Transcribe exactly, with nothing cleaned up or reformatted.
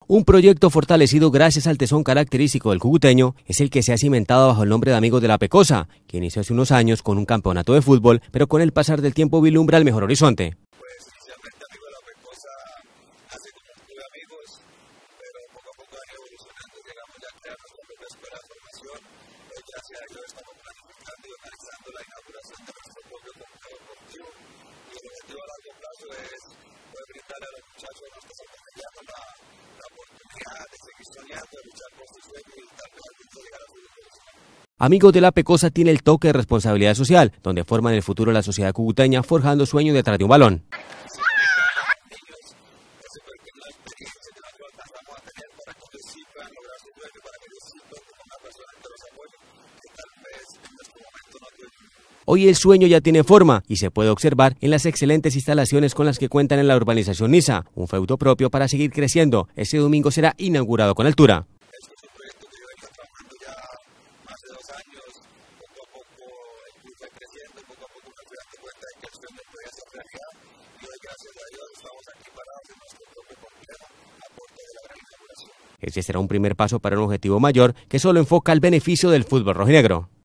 Un proyecto fortalecido gracias al tesón característico del cucuteño es el que se ha cimentado bajo el nombre de Amigos de la Pecosa, que inició hace unos años con un campeonato de fútbol, pero con el pasar del tiempo vislumbra el mejor horizonte. Pues inicialmente Amigos de la Pecosa hace como estuve amigos, pero poco a poco han ido evolucionando, llegamos ya a crear nuestra propia escuela de formación. Hoy gracias a ello estamos planificando y organizando la inauguración de nuestro propio complejo deportivo y el objetivo a largo plazo es poder brindarle a los muchachos de nuestra secundaria la la oportunidad de seguir soñando, de luchar por sus sueños y tal vez llegar a su profesional. Amigos de la Pecosa tiene el toque de responsabilidad social, donde forman el futuro de la sociedad cucuteña forjando sueños detrás de un balón. Hoy el sueño ya tiene forma y se puede observar en las excelentes instalaciones con las que cuentan en la urbanización Niza, un feudo propio para seguir creciendo. Este domingo será inaugurado con altura. Este es un proyecto que yo venía trabajando ya más de dos años, poco a poco el club fue creciendo, poco a poco me fui dando cuenta de que el sueño podía ser realidad y hoy gracias a Dios estamos aquí parados en nuestro propio complejo a puerta de la gran inauguración. Este será un primer paso para un objetivo mayor que solo enfoca el beneficio del fútbol rojinegro.